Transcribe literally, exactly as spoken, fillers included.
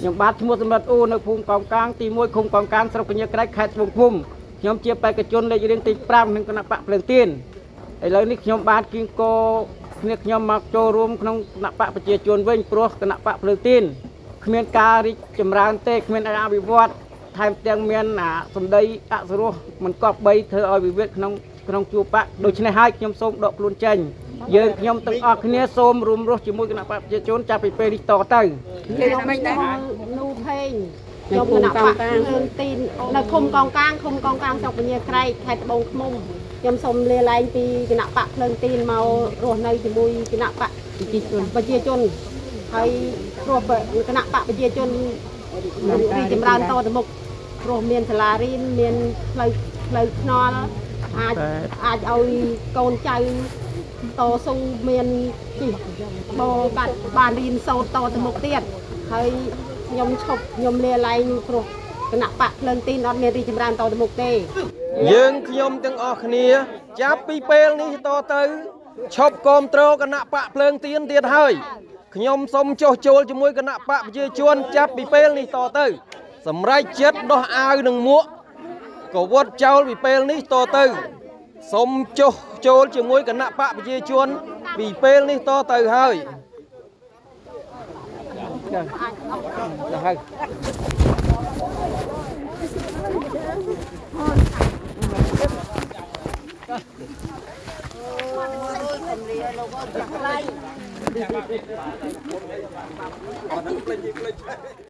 ខ្ញុំបាទឈ្មោះសម្រាប់អូនៅភូមិកោងកាងទីមួយឃុំកោងកាងស្រុកកញ្ញាក្រែកខេត្តត្បូងឃ្មុំខ្ញុំជាបេក្ខជនលេខរៀងទីប្រាំក្នុងគណៈបកភ្លើងទៀនឥឡូវនេះខ្ញុំបាទគៀងកោគ្នាខ្ញុំមកចូលរួមក្នុងគណៈបកប្រជាជនវិញព្រោះគណៈបកភ្លើងទៀនគ្មានការរីកចម្រើនទេគ្មានអភិវឌ្ឍថែមទាំងមានសម្ដីអសុរោះមិនគប្បីធ្វើឲ្យវិវាទក្នុងក្នុងជួរបកដូច្នេះហើយខ្ញុំសូមដកខ្លួនចេញយើងខ្ញុំទាំងអស់គ្នាសូមរួមរស់ជាមួយគណៈបកប្រជាជនចាប់ពីពេលនេះតទៅខ្ញុំមិនដែរនូផេងខ្ញុំគណៈបកភ្លើងទីននៅឃុំកោងកាងឃុំកោងកាងស្រុកពញាក្រែកខេត្តត្បូងឃ្មុំខ្ញុំសូមលាលែងពីគណៈបកភ្លើងទីនមករស់នៅជាមួយគណៈបកប្រជាជនប្រជាជនហើយព្រោះគណៈបកប្រជាជនរីចម្រើនតទៅមុខព្រោះមានសាលារៀនមានផ្លូវផ្លូវថ្នល់អាចអាចឲ្យកូនចៅតស៊ូមានជីបោកាត់បានរៀនសូត្រតទៅមុខទៀតហើយខ្ញុំឈប់ខ្ញុំលាលែងព្រោះគណៈបកភ្លើងទីនអត់មានរីចម្រើនតទៅមុខទេយើងខ្ញុំទាំងអស់គ្នាចាប់ពីពេលនេះតទៅឈប់គ្រប់គ្រងគណៈបកភ្លើងទៀនទៀតហើយខ្ញុំសូមចុះចូលជាមួយគណៈបកប្រជាជនចាប់ពីពេលនេះតទៅសម្រេចចិត្តដោះអាវនឹងមួកក៏វត្តចោលពីពេលនេះតទៅសូមចុះចូលជាមួយគណៈបកប្រជាជនពីពេលនេះតទៅហើយចាហើយអូយ